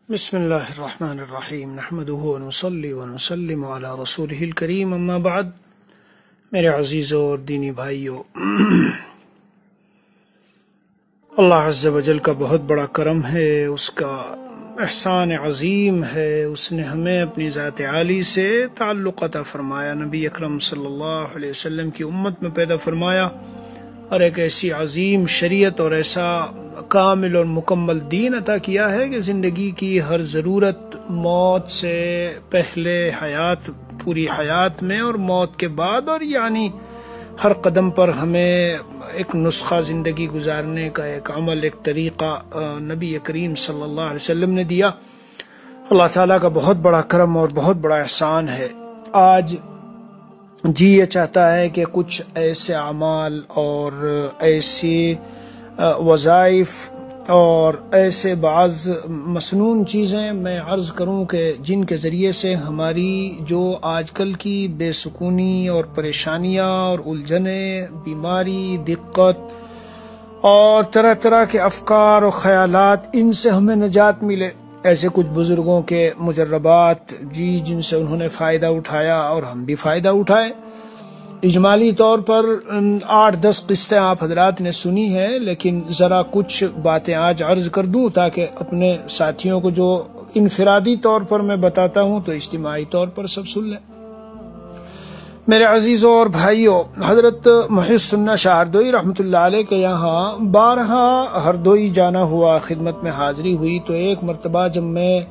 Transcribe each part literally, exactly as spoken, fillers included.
بسم اللہ الرحمن الرحیم نحمدہ ونصلی ونسلم علی رسولہ الکریم اما بعد. میرے عزیزوں اور دینی بھائیوں، اللہ عز و جل کا بہت بڑا کرم ہے، اس کا احسان عظیم ہے، اس نے ہمیں اپنی ذات عالی سے تعلق عطا فرمایا، نبی اکرم صلی اللہ علیہ وسلم کی امت میں پیدا فرمایا اور ایک ایسی عظیم شریعت اور ایسا کامل اور مکمل دین عطا کیا ہے کہ زندگی کی ہر ضرورت، موت سے پہلے حیات، پوری حیات میں اور موت کے بعد، اور یعنی ہر قدم پر ہمیں ایک نسخہ زندگی گزارنے کا، ایک عمل، ایک طریقہ نبی کریم صلی اللہ علیہ وسلم نے دیا. اللہ تعالیٰ کا بہت بڑا کرم اور بہت بڑا احسان ہے. آج جی یہ چاہتا ہے کہ کچھ ایسے اعمال اور ایسی وظائف اور ایسے بعض مسنون چیزیں میں عرض کروں کہ جن کے ذریعے سے ہماری جو آج کل کی بے سکونی اور پریشانیاں اور الجھنیں، بیماری، دقت اور طرح طرح کے افکار اور خیالات، ان سے ہمیں نجات ملے. ایسے کچھ بزرگوں کے مجربات جی جن سے انہوں نے فائدہ اٹھایا اور ہم بھی فائدہ اٹھائے. اجمالی طور پر آٹھ دس قسطیں آپ حضرات نے سنی ہیں، لیکن ذرا کچھ باتیں آج عرض کر دوں تاکہ اپنے ساتھیوں کو جو انفرادی طور پر میں بتاتا ہوں تو اجتماعی طور پر سب سن لیں. میرے عزیزوں اور بھائیوں، حضرت محی السنہ شاہ ہردوئی رحمۃ اللہ علیہ کے یہاں بارہا ہردوئی جانا ہوا، خدمت میں حاضری ہوئی. تو ایک مرتبہ جب میں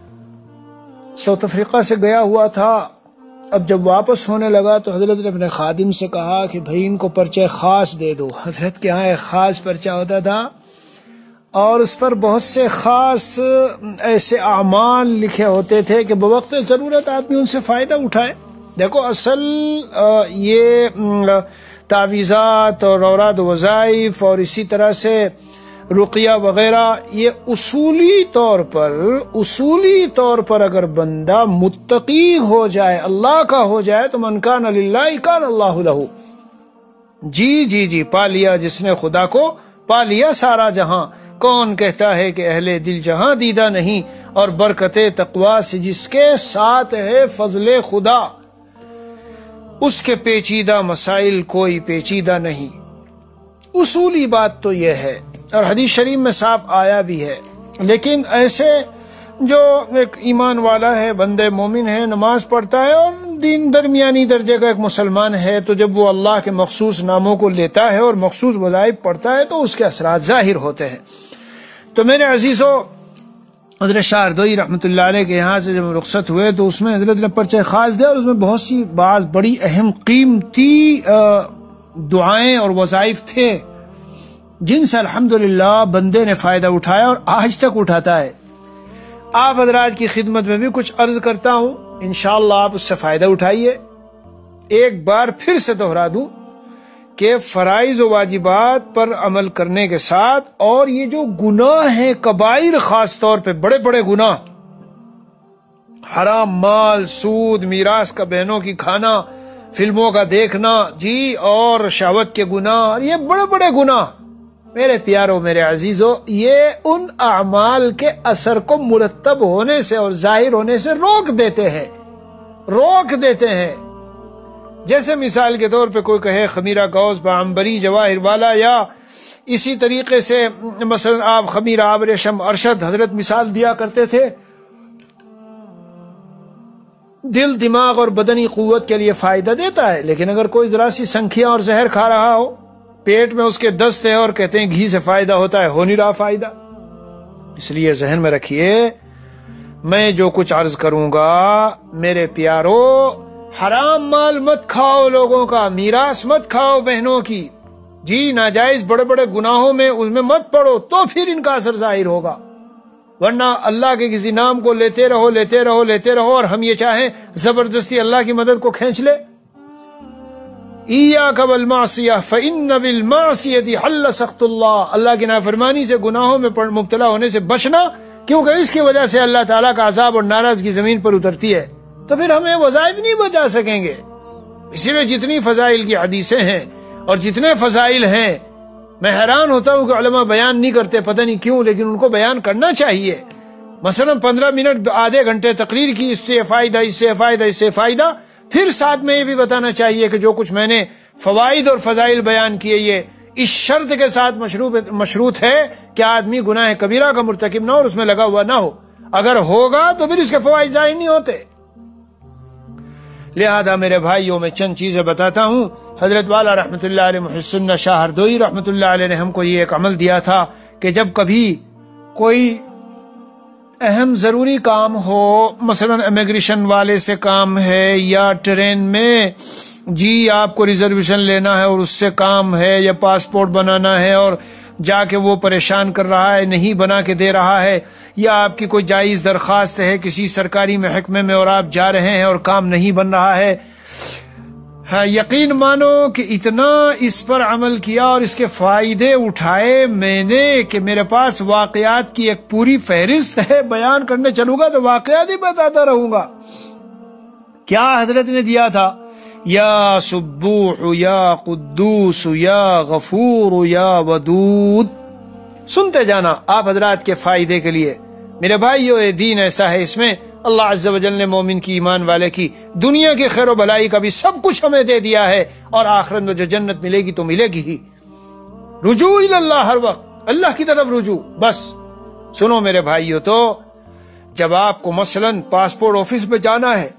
ساؤتھ افریقہ سے گیا ہوا تھا، اب جب واپس ہونے لگا تو حضرت نے اپنے خادم سے کہا کہ بھائی ان کو پرچہ خاص دے دو. حضرت کے ہاں ایک خاص پرچہ ہوتا تھا اور اس پر بہت سے خاص ایسے اعمال لکھے ہوتے تھے کہ بوقت ضرورت آدمی ان سے فائدہ اٹھائے. دیکھو، اصل یہ تعویذات اور اوراد وظائف اور اسی طرح سے رقیہ وغیرہ، یہ اصولی طور پر اصولی طور پر اگر بندہ متقی ہو جائے، اللہ کا ہو جائے، تو من کان للہ کان اللہ لہ. جی جی جی پا لیا جس نے خدا کو، پا لیا سارا جہاں. کون کہتا ہے کہ اہل دل جہاں دیدہ نہیں، اور برکت تقوی سے جس کے ساتھ ہے فضل خدا، اس کے پیچیدہ مسائل کوئی پیچیدہ نہیں. اصولی بات تو یہ ہے، اور حدیث شریف میں صاف آیا بھی ہے. لیکن ایسے جو ایک ایمان والا ہے، بندے مومن ہے، نماز پڑھتا ہے اور دین درمیانی درجے کا ایک مسلمان ہے، تو جب وہ اللہ کے مخصوص ناموں کو لیتا ہے اور مخصوص وظائف پڑھتا ہے تو اس کے اثرات ظاہر ہوتے ہیں. تو میرے عزیزوں، حضرت شاہ ہردوئی رحمۃ اللہ علیہ کے یہاں سے جب رخصت ہوئے تو اس میں حضرت نے پرچہ خاص دیا، اور اس میں بہت سی بعض بڑی اہم قیمتی دعائیں اور وظائف تھے جن سے الحمدللہ بندے نے فائدہ اٹھایا اور آج تک اٹھاتا ہے. آپ حضرات کی خدمت میں بھی کچھ عرض کرتا ہوں، انشاءاللہ آپ اس سے فائدہ اٹھائیے. ایک بار پھر سے دہرا دوں کہ فرائض و واجبات پر عمل کرنے کے ساتھ، اور یہ جو گناہ ہیں کبائر، خاص طور پہ بڑے بڑے گناہ، حرام مال، سود، میراث کا بہنوں کی کھانا، فلموں کا دیکھنا، جی اور شہوت کے گناہ، یہ بڑے بڑے گناہ، میرے پیاروں، میرے عزیزوں، یہ ان اعمال کے اثر کو مرتب ہونے سے اور ظاہر ہونے سے روک دیتے ہیں روک دیتے ہیں جیسے مثال کے طور پہ کوئی کہے خمیرہ گوز بعنبری جواہر والا، یا اسی طریقے سے مثلا آپ خمیرہ آبر شم ارشد، حضرت مثال دیا کرتے تھے. دل، دماغ اور بدنی قوت کے لیے فائدہ دیتا ہے، لیکن اگر کوئی ذرا سی سنکھیاں اور زہر کھا رہا ہو، پیٹ میں اس کے دست ہے اور کہتے ہیں گھی سے فائدہ ہوتا ہے، ہو نہیں رہا فائدہ. اس لیے ذہن میں رکھیے، میں جو کچھ عرض کروں گا میرے پیارو، حرام مال مت کھاؤ لوگوں کا، میراث مت کھاؤ بہنوں کی، جی ناجائز بڑے بڑے گناہوں میں اس میں مت پڑو، تو پھر ان کا اثر ظاہر ہوگا. ورنہ اللہ کے کسی نام کو لیتے رہو لیتے رہو لیتے رہو اور ہم یہ چاہیں زبردستی اللہ کی مدد کو کھینچ لے. ایاک والمعصیہ فإن بالمعصیۃ حل سخط اللہ، اللہ کی نافرمانی سے، گناہوں میں مبتلا ہونے سے بچنا، کیونکہ اس کی وجہ سے اللہ تعالیٰ کا عذاب اور ناراضگی زمین پر اترتی ہے. تو پھر ہمیں وظائف نہیں بچا سکیں گے. اسی لیے جتنی فضائل کی حدیثیں ہیں اور جتنے فضائل ہیں، میں حیران ہوتا ہوں کہ علماء بیان نہیں کرتے، پتہ نہیں کیوں، لیکن ان کو بیان کرنا چاہیے. مثلا پندرہ منٹ آدھے گھنٹے تقریر کی، اس سے فائدہ، اس سے فائدہ، اس سے فائدہ، پھر ساتھ میں یہ بھی بتانا چاہیے کہ جو کچھ میں نے فوائد اور فضائل بیان کیے یہ اس شرط کے ساتھ مشروط ہے کہ آدمی گناہ کبیرہ کا مرتکب نہ ہو اور اس میں لگا ہوا نہ ہو، اگر ہوگا تو پھر اس کے فوائد ظاہر نہیں ہوتے۔ لہذا میرے بھائیوں میں چند چیزیں بتاتا ہوں۔ حضرت والا رحمت اللہ علیہ محسن شاہ ہردوئی رحمت اللہ علیہ نے ہم کو یہ ایک عمل دیا تھا کہ جب کبھی کوئی اہم ضروری کام ہو، مثلا امیگریشن والے سے کام ہے یا ٹرین میں جی آپ کو ریزرویشن لینا ہے اور اس سے کام ہے، یا پاسپورٹ بنانا ہے اور جا کے وہ پریشان کر رہا ہے، نہیں بنا کے دے رہا ہے، یا آپ کی کوئی جائز درخواست ہے کسی سرکاری محکمے میں اور آپ جا رہے ہیں اور کام نہیں بن رہا ہے، ہاں یقین مانو کہ اتنا اس پر عمل کیا اور اس کے فائدے اٹھائے میں نے کہ میرے پاس واقعات کی ایک پوری فہرست ہے، بیان کرنے چلوں گا تو واقعات ہی بتاتا رہوں گا۔ کیا حضرت نے دیا تھا؟ یا سبوح یا قدوس یا غفور یا ودود، سنتے جانا آپ حضرات کے فائدے کے لیے۔ میرے بھائیو یہ دین ایسا ہے، اس میں اللہ عز و جل نے مومن کی، ایمان والے کی دنیا کی خیر و بھلائی کا بھی سب کچھ ہمیں دے دیا ہے، اور آخرت میں جو جنت ملے گی تو ملے گی ہی۔ رجوع اللہ، ہر وقت اللہ کی طرف رجوع۔ بس سنو میرے بھائیو، تو جب آپ کو مثلا پاسپورٹ آفس پہ جانا ہے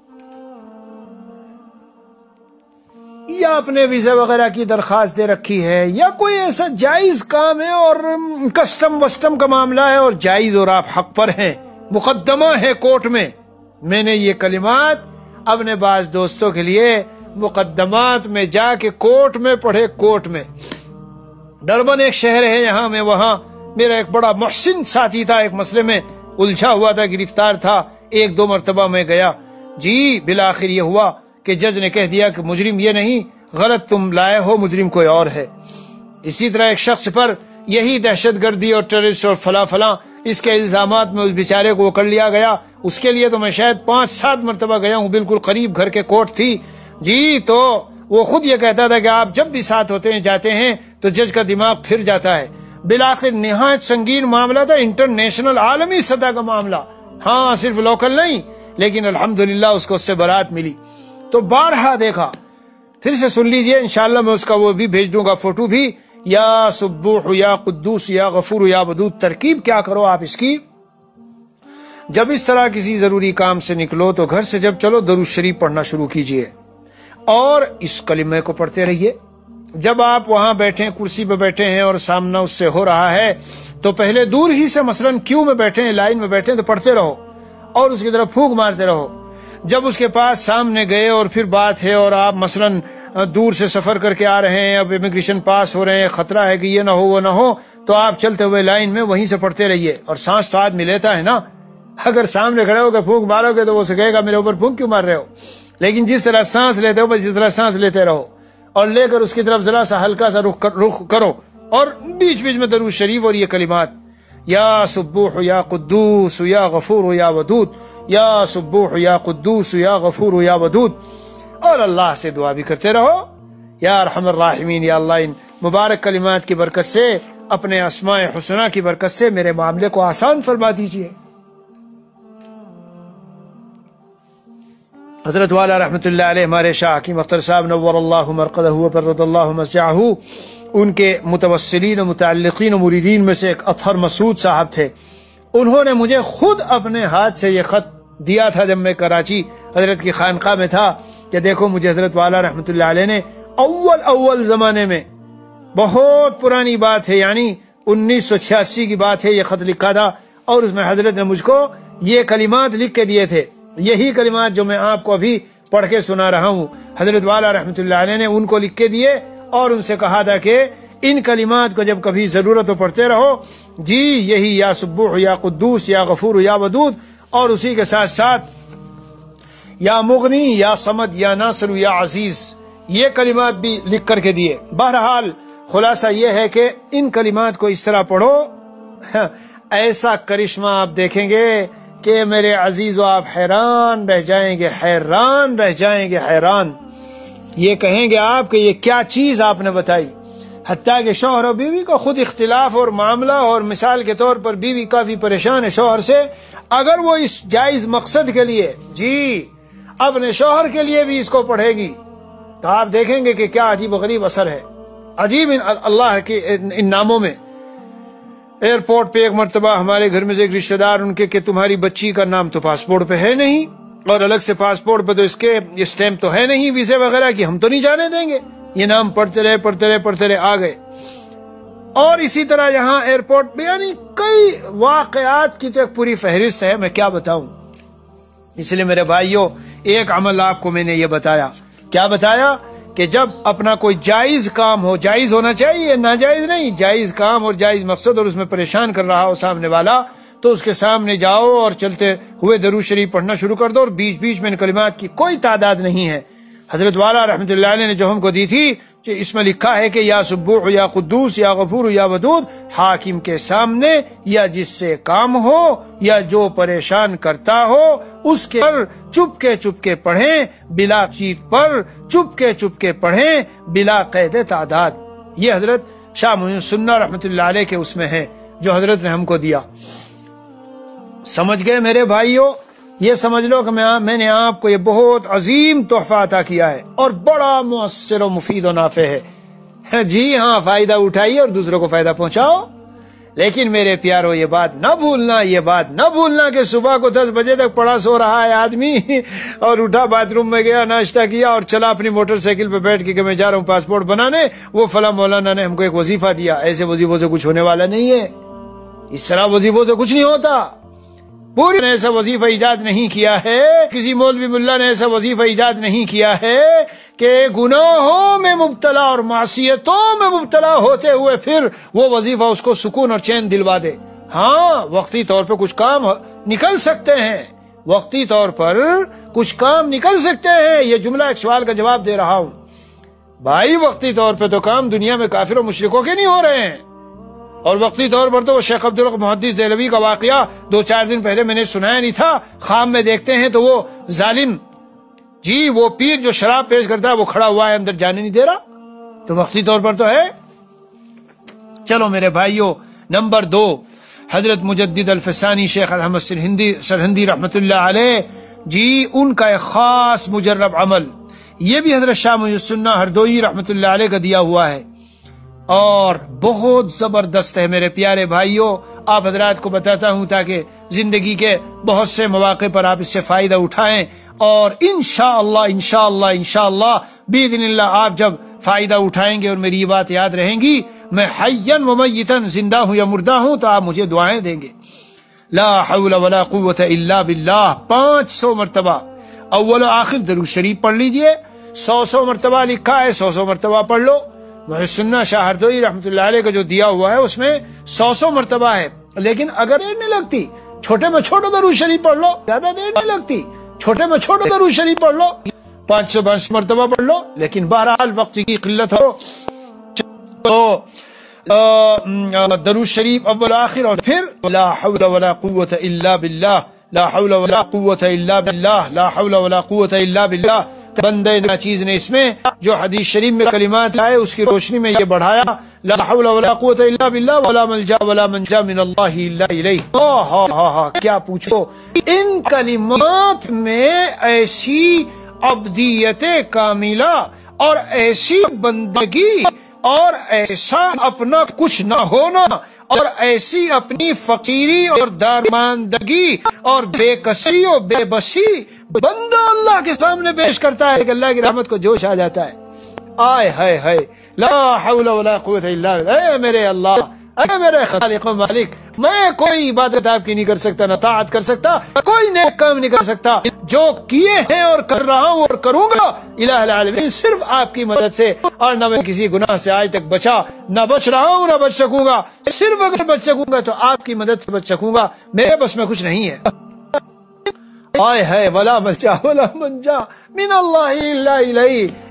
یا اپنے ویزا وغیرہ کی درخواست دے رکھی ہے، یا کوئی ایسا جائز کام ہے اور کسٹم وسٹم کا معاملہ ہے اور جائز اور آپ حق پر ہیں، مقدمہ ہے کورٹ میں، میں نے یہ کلمات اپنے بعض دوستوں کے لیے مقدمات میں جا کے کورٹ میں پڑھے۔ کورٹ میں ڈربن ایک شہر ہے یہاں میں، وہاں میرا ایک بڑا محسن ساتھی تھا، ایک مسئلے میں الجھا ہوا تھا، گرفتار تھا، ایک دو مرتبہ میں گیا، جی بالآخر یہ ہوا کہ جج نے کہہ دیا کہ مجرم یہ نہیں، غلط تم لائے ہو، مجرم کوئی اور ہے۔ اسی طرح ایک شخص پر یہی دہشت گردی اور ٹیررسٹ اور فلاں فلاں اس کے الزامات میں اس بیچارے کو کر لیا گیا، اس کے لیے تو میں شاید پانچ سات مرتبہ گیا ہوں، بالکل قریب گھر کے کورٹ تھی جی۔ تو وہ خود یہ کہتا تھا کہ آپ جب بھی ساتھ ہوتے ہیں جاتے ہیں تو جج کا دماغ پھر جاتا ہے۔ بالآخر نہایت سنگین معاملہ تھا، انٹرنیشنل عالمی سطح کا معاملہ، ہاں صرف لوکل نہیں، لیکن الحمدللہ اس کو اس سے برات ملی۔ تو بارہا دیکھا، پھر سے سن لیجئے، انشاءاللہ میں اس کا وہ بھی بھیج دوں گا فوٹو بھی۔ یا سبوح یا قدوس یا غفور یا ودود، ترکیب کیا کرو آپ اس کی، جب اس طرح کسی ضروری کام سے نکلو تو گھر سے جب چلو درود شریف پڑھنا شروع کیجئے اور اس کلمے کو پڑھتے رہیے۔ جب آپ وہاں بیٹھیں، کرسی پہ بیٹھے ہیں اور سامنا اس سے ہو رہا ہے تو پہلے دور ہی سے مثلا کیو میں بیٹھے ہیں، لائن میں بیٹھے ہیں تو پڑھتے رہو اور اس کی طرف پھونک مارتے رہو۔ جب اس کے پاس سامنے گئے اور پھر بات ہے اور آپ مثلا دور سے سفر کر کے آ رہے ہیں، اب امیگریشن پاس ہو رہے ہیں، خطرہ ہے کہ یہ نہ ہو وہ نہ ہو، تو آپ چلتے ہوئے لائن میں وہیں سے پڑھتے رہیے۔ اور سانس تو آدمی لیتا ہے نا، اگر سامنے کھڑے ہو کے پھونک مارو گے تو وہ سے کہے گا میرے اوپر پھونک کیوں مار رہے ہو، لیکن جس طرح سانس لیتے ہو بس جس طرح سانس لیتے رہو اور لے کر اس کی طرف ذرا سا ہلکا سا رخ رخ کرو اور بیچ بیچ میں درود شریف اور یہ کلمات، یا سبوح یا قدوس یا غفور یا ودود، یا سبوح یا قدوس یا غفور یا ودود، اور اللہ سے دعا بھی کرتے رہو، یا ارحم الراحمین، یا اللہ ان مبارک کلمات کی برکت سے، اپنے اسماء حسنہ کی برکت سے میرے معاملے کو آسان فرما دیجیے۔ حضرت والا رحمت اللہ علیہ ہمارے شاہ حکیم اختر صاحب نور اللہ مرقدہ وبرد اللہ مسجعہ، ان کے متوسلین و متعلقین و مریدین میں سے ایک اطہر مسعود صاحب تھے، انہوں نے مجھے خود اپنے ہاتھ سے یہ خط دیا تھا جب میں کراچی حضرت کی خانقاہ میں تھا کہ دیکھو مجھے حضرت والا رحمت اللہ علیہ نے اول اول زمانے میں، بہت پرانی بات ہے یعنی انیس سو چھیاسی کی بات ہے، یہ خط لکھا تھا اور اس میں حضرت نے مجھ کو یہ کلمات لکھ کے دیے تھے، یہی کلمات جو میں آپ کو ابھی پڑھ کے سنا رہا ہوں حضرت والا رحمت اللہ علیہ نے ان کو لکھ کے دیے اور ان سے کہا تھا کہ ان کلمات کو جب کبھی ضرورت ہو پڑھتے رہو جی، یہی یا سبوح یا قدوس یا غفور یا ودود، اور اسی کے ساتھ ساتھ یا مغنی یا صمد یا ناصر یا عزیز، یہ کلمات بھی لکھ کر کے دیے۔ بہرحال خلاصہ یہ ہے کہ ان کلمات کو اس طرح پڑھو، ایسا کرشمہ آپ دیکھیں گے کہ میرے عزیزو آپ حیران رہ جائیں گے، حیران رہ جائیں گے، حیران، یہ کہیں گے آپ کہ یہ کیا چیز آپ نے بتائی۔ حتیٰ کہ شوہر اور بیوی کا خود اختلاف اور معاملہ، اور مثال کے طور پر بیوی کافی پریشان ہے شوہر سے، اگر وہ اس جائز مقصد کے لیے جی اپنے شوہر کے لیے بھی اس کو پڑھے گی تو آپ دیکھیں گے کہ کیا عجیب و غریب اثر ہے۔ عجیب ان اللہ کے ان ناموں میں۔ ایئرپورٹ پہ ایک مرتبہ ہمارے گھر میں سے ایک رشتہ دار ان کے کہ تمہاری بچی کا نام تو پاسپورٹ پہ ہے نہیں، اور الگ سے پاسپورٹ پہ تو اس کے اسٹیمپ تو ہے نہیں ویزے وغیرہ کی، ہم تو نہیں جانے دیں گے۔ یہ نام پڑھتے رہے پڑھتے رہے پڑھتے رہے آ گئے۔ اور اسی طرح یہاں ایئرپورٹ پہ یعنی کئی واقعات کی تو ایک پوری فہرست ہے، میں کیا بتاؤں۔ اس لیے میرے بھائیوں، ایک عمل آپ کو میں نے یہ بتایا، کیا بتایا کہ جب اپنا کوئی جائز کام ہو، جائز ہونا چاہیے، ناجائز نہیں، جائز کام اور جائز مقصد، اور اس میں پریشان کر رہا ہو سامنے والا، تو اس کے سامنے جاؤ اور چلتے ہوئے درود شریف پڑھنا شروع کر دو، اور بیچ بیچ میں ان کلمات کی کوئی تعداد نہیں ہے۔ حضرت والا رحمۃ اللہ علیہ نے جو ہم کو دی تھی کہ اس میں لکھا ہے کہ یا سبوح یا قدوس یا غفور یا ودود، حاکم کے سامنے یا جس سے کام ہو یا جو پریشان کرتا ہو اس کے پر چپ کے چپ کے پڑھیں، بلا چیت پر چپ کے چپ کے پڑھیں، بلا قید تعداد۔ یہ حضرت شاہ معین السنہ رحمۃ اللہ علیہ کے اس میں ہے جو حضرت نے ہم کو دیا۔ سمجھ گئے میرے بھائیوں؟ یہ سمجھ لو کہ میں نے آپ کو یہ بہت عظیم تحفہ عطا کیا ہے اور بڑا مؤثر و مفید و نافع ہے۔ جی ہاں، فائدہ اٹھائیے اور دوسروں کو فائدہ پہنچاؤ۔ لیکن میرے پیارو، یہ بات نہ بھولنا، یہ بات نہ بھولنا کہ صبح کو دس بجے تک پڑا سو رہا ہے آدمی، اور اٹھا باتھ روم میں گیا، ناشتہ کیا اور چلا اپنی موٹر سائیکل پہ بیٹھ کے کہ میں جا رہا ہوں پاسپورٹ بنانے، وہ فلاں مولانا نے ہم کو ایک وظیفہ دیا۔ ایسے وظیفوں سے کچھ ہونے والا نہیں ہے، اس طرح وظیفوں سے کچھ نہیں ہوتا۔ پوری نے ایسا وظیفہ ایجاد نہیں کیا ہے، کسی مولوی ملا نے ایسا وظیفہ ایجاد نہیں کیا ہے کہ گناہوں میں مبتلا اور معصیتوں میں مبتلا ہوتے ہوئے پھر وہ وظیفہ اس کو سکون اور چین دلوا دے۔ ہاں، وقتی طور پہ کچھ کام نکل سکتے ہیں، وقتی طور پر کچھ کام نکل سکتے ہیں۔ یہ جملہ ایک سوال کا جواب دے رہا ہوں بھائی، وقتی طور پہ تو کام دنیا میں کافر و مشرکوں کے نہیں ہو رہے ہیں، اور وقتی طور پر تو وہ شیخ عبدالحق محدث دہلوی کا واقعہ دو چار دن پہلے میں نے سنایا نہیں تھا، خواب میں دیکھتے ہیں تو وہ ظالم جی وہ پیر جو شراب پیش کرتا ہے وہ کھڑا ہوا ہے، اندر جانے نہیں دے رہا، تو وقتی طور پر تو ہے۔ چلو میرے بھائیوں، نمبر دو، حضرت مجدد الفسانی شیخ احمد سرہندی سرہندی رحمت اللہ علیہ، جی ان کا ایک خاص مجرب عمل، یہ بھی حضرت شاہ معین السنہ ہردوئی رحمت اللہ علیہ کا دیا ہوا ہے اور بہت زبردست ہے میرے پیارے بھائیوں۔ آپ حضرات کو بتاتا ہوں تاکہ زندگی کے بہت سے مواقع پر آپ اس سے فائدہ اٹھائیں، اور انشاءاللہ انشاءاللہ انشاءاللہ باذن اللہ آپ جب فائدہ اٹھائیں گے اور میری یہ بات یاد رہیں گی، میں حیاً و میتاً، زندہ ہوں یا مردہ ہوں، تو آپ مجھے دعائیں دیں گے۔ لا حول ولا قوت الا باللہ پانچ سو مرتبہ اول و آخر درود شریف پڑھ لیجئے، سو سو مرتبہ لکھا ہے، سو سو مرتبہ پڑھ لو۔ محی سنہ شاہ ہردوئی رحمت اللہ علیہ کا جو دیا ہوا ہے اس میں سو سو مرتبہ ہے، لیکن اگر دیر نہیں لگتی چھوٹے میں چھوٹا درود شریف پڑھ لو، زیادہ دیر نہیں لگتی چھوٹے میں چھوٹا درود شریف پڑھ لو، پانچ سو پانچ مرتبہ پڑھ لو، لیکن بہرحال وقت کی قلت ہو تو درود شریف اول آخر، اور پھر لا حول ولا قوت الا باللہ، لا حول ولا قوت الا باللہ، لا حول ولا قوت الا باللہ۔ بندے نہ چیز نے اس میں جو حدیث شریف میں کلمات آئے اس کی روشنی میں یہ بڑھایا، لا حول ولا قوت الا باللہ ولا ملجا ولا منجا من اللہ الا الیہ۔ ہاں ہاں ہاں کیا پوچھو، ان کلمات میں ایسی عبدیت کاملہ اور ایسی بندگی اور ایسا اپنا کچھ نہ ہونا اور ایسی اپنی فقیری اور دارماندگی اور بے کسی اور بے بسی بندہ اللہ کے سامنے پیش کرتا ہے کہ اللہ کی رحمت کو جوش آ جاتا ہے۔ آئے ہائے ہائے، لا حول ولا قوت الا باللہ۔ اے میرے اللہ، اے میرے خالق و مالک، میں کوئی عبادت آپ کی نہیں کر سکتا، نہ طاعت کر سکتا، کوئی نیک کام نہیں کر سکتا، جو کیے ہیں اور کر رہا ہوں اور کروں گا الہ العالمین صرف آپ کی مدد سے، اور نہ میں کسی گناہ سے آج تک بچا، نہ بچ رہا ہوں نہ بچ سکوں گا، صرف اگر بچ سکوں گا تو آپ کی مدد سے بچ سکوں گا، میرے بس میں کچھ نہیں ہے۔ آئے ہے ولا ملجا ولا منجا من اللہ الا الیہ،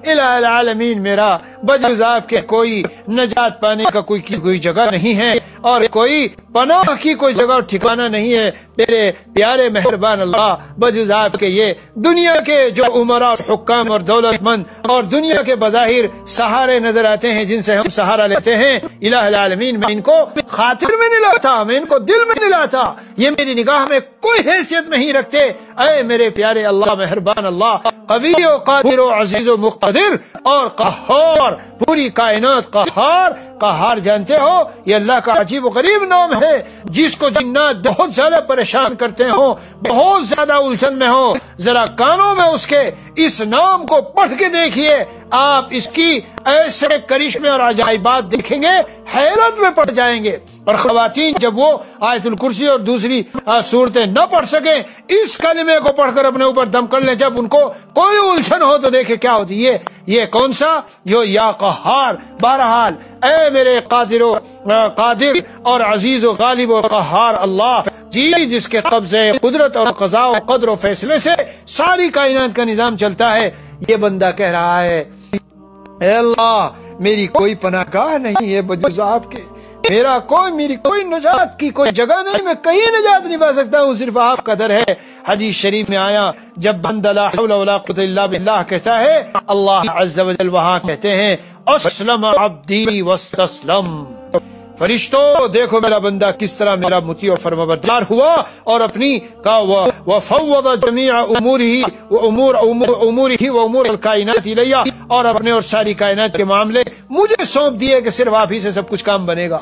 الہ العالمین میرا بجز آپ کے کوئی نجات پانے کا کوئی کوئی جگہ نہیں ہے اور کوئی پناہ کی کوئی جگہ ٹھکانہ نہیں ہے میرے پیارے مہربان اللہ بجز آپ کے یہ دنیا کے جو عمراء حکام اور دولت مند اور دنیا کے بظاہر سہارے نظر آتے ہیں جن سے ہم سہارا لیتے ہیں الہ العالمین میں ان کو خاطر میں نہیں لاتا میں ان کو دل میں نہیں لاتا یہ میری نگاہ میں کوئی حیثیت نہیں رکھتے اے میرے پیارے اللہ مہربان اللہ قوی و قادر و عزیز و مقتدر اور قہار پوری کائنات قہار قہار جانتے ہو یہ اللہ کا عجیب و غریب نام ہے جس کو جنات بہت زیادہ پریشان کرتے ہو بہت زیادہ الجھن میں ہو ذرا کانوں میں اس کے اس نام کو پڑھ کے دیکھیے آپ اس کی ایسے کرشمے اور عجائبات دیکھیں گے حیرت میں پڑ جائیں گے اور خواتین جب وہ آیت الکرسی اور دوسری صورتیں نہ پڑھ سکیں اس کلمے کو پڑھ کر اپنے اوپر دم کر لیں جب ان کو کوئی الجھن ہو تو دیکھیں کیا ہوتی ہے یہ کون سا جو یا قہار بہرحال اے میرے قادر و قادر اور عزیز و غالب و قہار اللہ جی جس کے قبضے قدرت اور قضاء و قدر و فیصلے سے ساری کائنات کا نظام چلتا ہے یہ بندہ کہہ رہا ہے اے اللہ میری کوئی پناہ گاہ نہیں ہے بجز آپ کے میرا کوئی میری کوئی نجات کی کوئی جگہ نہیں میں کہیں نجات نہیں پا سکتا ہوں صرف آپ کا در ہے حدیث شریف میں آیا جب بندہ لا حول ولا قوت الا باللہ کہتا ہے اللہ عز و جل وہاں کہتے ہیں اسلم عبدی واستسلم فرشتوں دیکھو میرا بندہ کس طرح میرا مطیع و فرمانبردار ہوا اور اپنی کا وفوض جمیع امورہ وامور امورہ وامور الکائنات الیہ اور اپنے اور ساری کائنات کے معاملے مجھے سونپ دیے کہ صرف آپ ہی سے سب کچھ کام بنے گا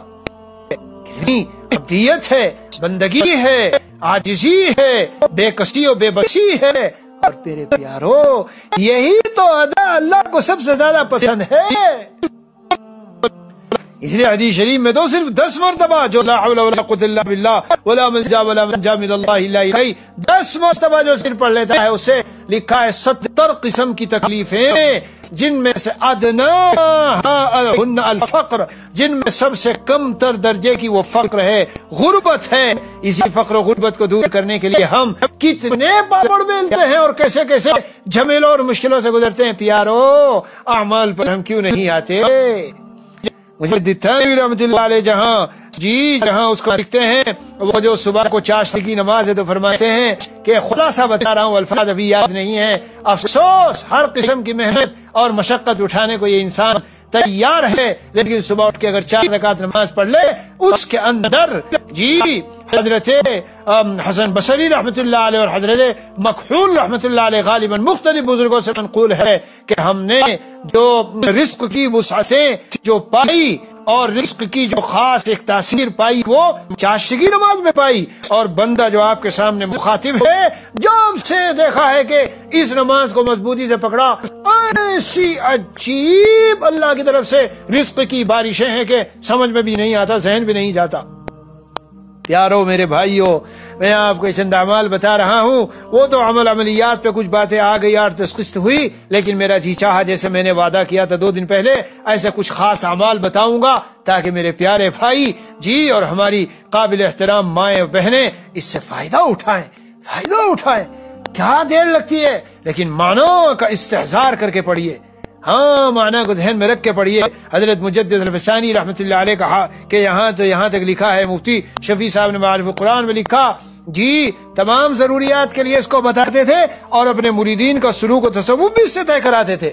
کتنی عبدیت ہے بندگی ہے عاجزی ہے بے کسی و بے بسی ہے اور میرے پیارو یہی تو ادا اللہ کو سب سے زیادہ پسند ہے اس لیے حدیث شریف میں تو صرف دس مرتبہ جو لا حول ولا قوت الا باللہ ولا ملجا ولا منجا من اللہ الا الیہ دس مرتبہ جو صرف پڑھ لیتا ہے اس سے لکھا ہے ستر قسم کی تکلیفیں جن میں سے ادناہا الفقر جن میں سب سے کم تر درجے کی وہ فقر ہے غربت ہے اسی فقر و غربت کو دور کرنے کے لیے ہم کتنے پاپڑ بیلتے ہیں اور کیسے کیسے جھمیلوں اور مشکلوں سے گزرتے ہیں پیارو اعمال پر ہم کیوں نہیں آتے مجھے دتانی رحمت اللہ علیہ جہاں جی جہاں اس کو لکھتے ہیں وہ جو صبح کو چاشتی کی نماز ہے تو فرماتے ہیں کہ خلاصہ بتا رہا ہوں الفاظ ابھی یاد نہیں ہے افسوس ہر قسم کی محنت اور مشقت اٹھانے کو یہ انسان تیار ہے لیکن صبح اٹھ کے اگر چار رکعت نماز پڑھ لے اس کے اندر جی حضرت حسن بصری رحمت اللہ علیہ اور حضرت مکحول رحمت اللہ علیہ غالباً مختلف بزرگوں سے منقول ہے کہ ہم نے جو رزق کی وسعتیں جو پائی اور رزق کی جو خاص ایک تاثیر پائی وہ چاشتی نماز میں پائی اور بندہ جو آپ کے سامنے مخاطب ہے جب سے دیکھا ہے کہ اس نماز کو مضبوطی سے پکڑا ایسی عجیب اللہ کی طرف سے رزق کی بارشیں ہیں کہ سمجھ میں بھی نہیں آتا ذہن بھی نہیں جاتا پیارو میرے بھائیو میں آپ کو چند اعمال بتا رہا ہوں وہ تو عمل عملیات پہ کچھ باتیں آ گئی اور تشخیص ہوئی لیکن میرا جی چاہا جیسے میں نے وعدہ کیا تھا دو دن پہلے ایسے کچھ خاص اعمال بتاؤں گا تاکہ میرے پیارے بھائی جی اور ہماری قابل احترام مائیں بہنیں اس سے فائدہ اٹھائیں فائدہ اٹھائیں کیا دیر لگتی ہے لیکن معنوں کا استحضار کر کے پڑھیے ہاں معنی کو ذہن میں رکھ کے پڑھیے حضرت مجدد الفسانی رحمت اللہ علیہ کہا کہ یہاں تو یہاں تک لکھا ہے مفتی شفیع صاحب نے معارف القرآن میں لکھا جی تمام ضروریات کے لیے اس کو بتاتے تھے اور اپنے مریدین کا سلوک و تصوف بھی اس سے طے کراتے تھے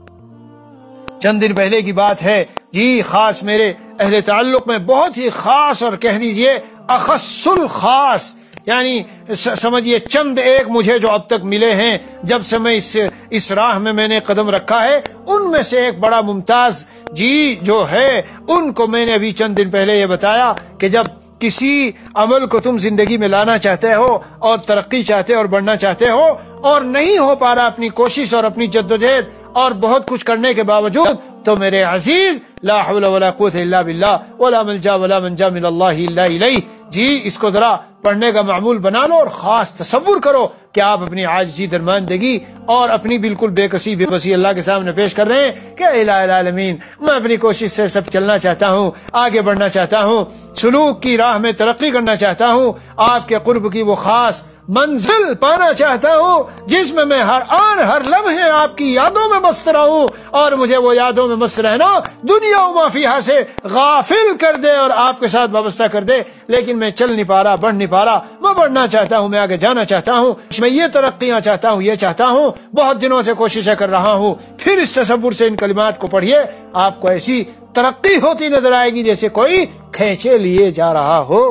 چند دن پہلے کی بات ہے جی خاص میرے اہل تعلق میں بہت ہی خاص اور کہہ دیجئے اخص الخاص یعنی سمجھیے چند ایک مجھے جو اب تک ملے ہیں جب سے میں اس اس راہ میں میں نے قدم رکھا ہے ان میں سے ایک بڑا ممتاز جی جو ہے ان کو میں نے ابھی چند دن پہلے یہ بتایا کہ جب کسی عمل کو تم زندگی میں لانا چاہتے ہو اور ترقی چاہتے اور بڑھنا چاہتے ہو اور نہیں ہو پا رہا اپنی کوشش اور اپنی جدوجہد اور بہت کچھ کرنے کے باوجود تو میرے عزیز لا حول ولا قوت الا باللہ ولا ملجا ولا منجا من اللہ الا الیہ جی اس کو ذرا پڑھنے کا معمول بنا لو اور خاص تصور کرو کہ آپ اپنی عاجزی درماندگی اور اپنی بالکل بے کسی بے بسی اللہ کے سامنے پیش کر رہے ہیں کہ الہ العالمین میں اپنی کوشش سے سب چلنا چاہتا ہوں آگے بڑھنا چاہتا ہوں سلوک کی راہ میں ترقی کرنا چاہتا ہوں آپ کے قرب کی وہ خاص منزل پانا چاہتا ہوں جس میں میں ہر آن ہر لمحے آپ کی یادوں میں مست رہوں، اور مجھے وہ یادوں میں مست رہنا دنیا و ما فیہا سے غافل کر دے اور آپ کے ساتھ وابستہ کر دے۔ لیکن میں چل نہیں پا رہا، بڑھ نہیں پا رہا، میں بڑھنا چاہتا ہوں، میں آگے جانا چاہتا ہوں، میں یہ ترقیاں چاہتا ہوں، یہ چاہتا ہوں، بہت دنوں سے کوششیں کر رہا ہوں۔ پھر اس تصور سے ان کلمات کو پڑھیے، آپ کو ایسی ترقی ہوتی نظر آئے گی جیسے کوئی کھینچے لیے جا رہا ہو۔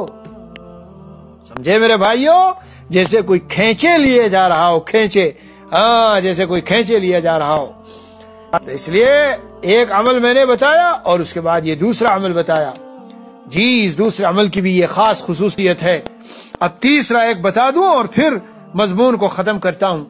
سمجھے میرے بھائیوں؟ جیسے کوئی کھینچے لیے جا رہا ہو، کھینچے، ہاں جیسے کوئی کھینچے لیے جا رہا ہو۔ تو اس لیے ایک عمل میں نے بتایا اور اس کے بعد یہ دوسرا عمل بتایا۔ جی اس دوسرے عمل کی بھی یہ خاص خصوصیت ہے۔ اب تیسرا ایک بتا دوں اور پھر مضمون کو ختم کرتا ہوں۔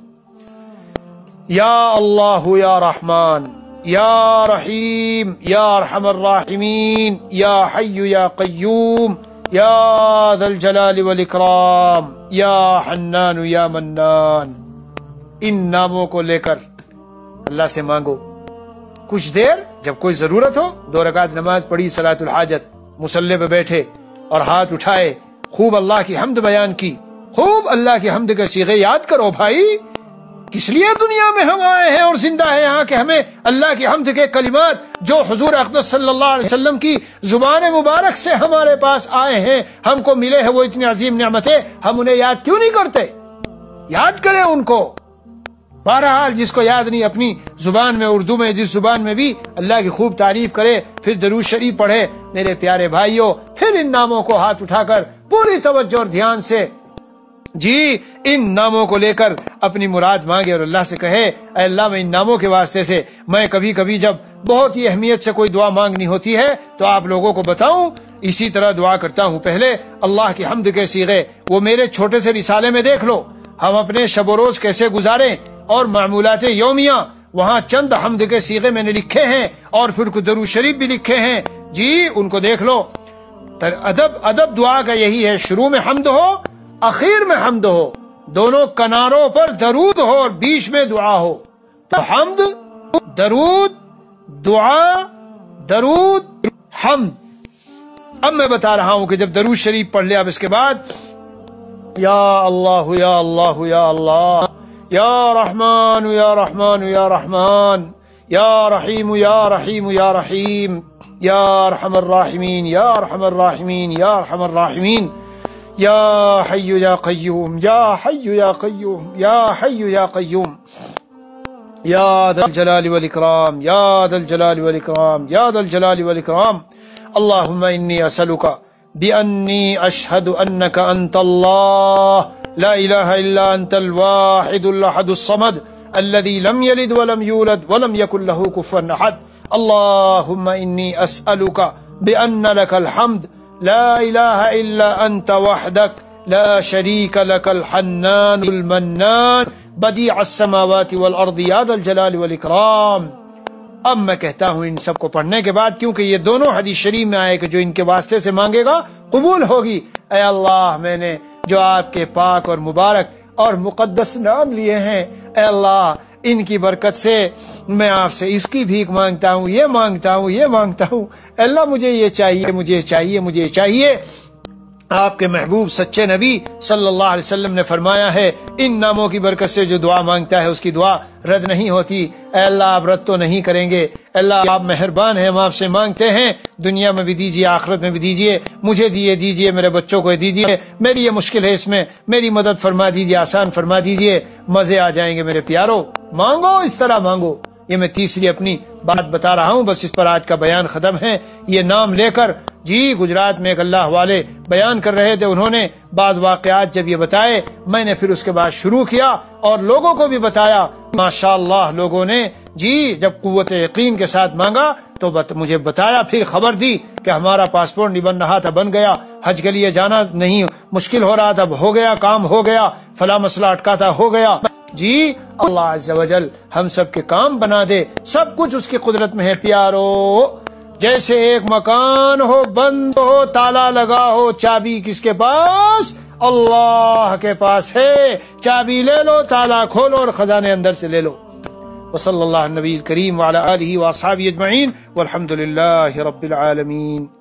یا اللہ یا رحمان یا رحیم یا ارحم الراحمین یا حی یا قیوم یا ذا الجلال والاکرام یا حنان یا منان، ان ناموں کو لے کر اللہ سے مانگو۔ کچھ دیر جب کوئی ضرورت ہو، دو رکعت نماز پڑھی، صلاۃ الحاجت، مصلی پہ بیٹھے اور ہاتھ اٹھائے، خوب اللہ کی حمد بیان کی، خوب اللہ کی حمد کے صیغے یاد کرو۔ بھائی کس لیے دنیا میں ہم آئے ہیں اور زندہ ہیں یہاں کہ ہمیں اللہ کی حمد کے کلمات جو حضور اقدس صلی اللہ علیہ وسلم کی زبان مبارک سے ہمارے پاس آئے ہیں، ہم کو ملے ہیں وہ اتنی عظیم نعمتیں، ہم انہیں یاد کیوں نہیں کرتے؟ یاد کریں ان کو۔ بہرحال جس کو یاد نہیں، اپنی زبان میں، اردو میں، جس زبان میں بھی اللہ کی خوب تعریف کرے، پھر درود شریف پڑھے۔ میرے پیارے بھائیوں، پھر ان ناموں کو ہاتھ اٹھا کر پوری توجہ اور دھیان سے جی ان ناموں کو لے کر اپنی مراد مانگے اور اللہ سے کہے، اے اللہ میں ان ناموں کے واسطے سے، میں کبھی کبھی جب بہت ہی اہمیت سے کوئی دعا مانگنی ہوتی ہے تو آپ لوگوں کو بتاؤں، اسی طرح دعا کرتا ہوں۔ پہلے اللہ کی حمد کے صیغے وہ میرے چھوٹے سے رسالے میں دیکھ لو، ہم اپنے شب و روز کیسے گزاریں اور معمولات یومیہ، وہاں چند حمد کے صیغے میں نے لکھے ہیں اور پھر کچھ درود شریف بھی لکھے ہیں، جی ان کو دیکھ لو۔ ادب ادب دعا کا یہی ہے، شروع میں حمد ہو، اخیر میں حمد ہو، دونوں کناروں پر درود ہو اور بیچ میں دعا ہو۔ تو حمد، درود، دعا، درود، حمد۔ اب میں بتا رہا ہوں کہ جب درود شریف پڑھ لے، اب اس کے بعد یا اللہ یا اللہ یا اللہ یا رحمان یا رحمان یا رحمان یا رحیم یا رحیم یا رحیم یا ارحم الراحمین یا ارحم الراحمین یا ارحم الراحمین یا حی یا قیوم یا حی یا قیوم یا حی یا قیوم یا ذا الجلال والاکرام یا ذا الجلال والاکرام یا ذا الجلال والاکرام اللہم انی اسألک بأنی اشہد انک انت اللہ لا الہ الا انت الواحد الاحد الصمد الذي لم يلد ولم يولد ولم يكن له كفوا احد اللهم اني اسألك بأن لك الحمد لا اله الا انت وحدك لا شريك لك الحنان المنان بديع السماوات والارض يا ذا الجلال والاكرام۔ اب میں کہتا ہوں ان سب کو پڑھنے کے بعد، کیونکہ یہ دونوں حدیث شریف میں آئے کہ جو ان کے واسطے سے مانگے گا قبول ہوگی۔ اے اللہ، میں نے جو آپ کے پاک اور مبارک اور مقدس نام لیے ہیں، اے اللہ ان کی برکت سے میں آپ سے اس کی بھیک مانگتا ہوں، یہ مانگتا ہوں، یہ مانگتا ہوں۔ اے اللہ مجھے یہ چاہیے، مجھے چاہیے، مجھے چاہیے۔ آپ کے محبوب سچے نبی صلی اللہ علیہ وسلم نے فرمایا ہے، ان ناموں کی برکت سے جو دعا مانگتا ہے اس کی دعا رد نہیں ہوتی۔ اے اللہ آپ رد تو نہیں کریں گے، اے اللہ آپ مہربان ہیں، ہم آپ سے مانگتے ہیں، دنیا میں بھی دیجیے، آخرت میں بھی دیجیے، مجھے دیے دیجیے، میرے بچوں کو دیجیے، میری یہ مشکل ہے، اس میں میری مدد فرما دیجیے، آسان فرما دیجیے، مزے آ جائیں گے میرے پیارو۔ مانگو، اس طرح مانگو۔ یہ میں تیسری اپنی بات بتا رہا ہوں، بس اس پر آج کا بیان ختم ہے۔ یہ نام لے کر جی گجرات میں ایک اللہ والے بیان کر رہے تھے، انہوں نے بعض واقعات جب یہ بتائے، میں نے پھر اس کے بعد شروع کیا اور لوگوں کو بھی بتایا۔ ماشاءاللہ لوگوں نے جی جب قوت یقین کے ساتھ مانگا تو بت مجھے بتایا، پھر خبر دی کہ ہمارا پاسپورٹ نہیں بن رہا تھا، بن گیا، حج کے لیے جانا نہیں مشکل ہو رہا تھا، ہو گیا، کام ہو گیا، فلاں مسئلہ اٹکا تھا، ہو گیا۔ جی اللہ عز و جل ہم سب کے کام بنا دے، سب کچھ اس کی قدرت میں ہے پیارو۔ جیسے ایک مکان ہو، بند ہو، تالا لگا ہو، چابی کس کے پاس؟ اللہ کے پاس ہے، چابی لے لو، تالا کھولو اور خزانے اندر سے لے لو۔ وصلی اللہ النبی الکریم وعلی آلہ واصحابہ اجمعین والحمد للہ رب العالمین۔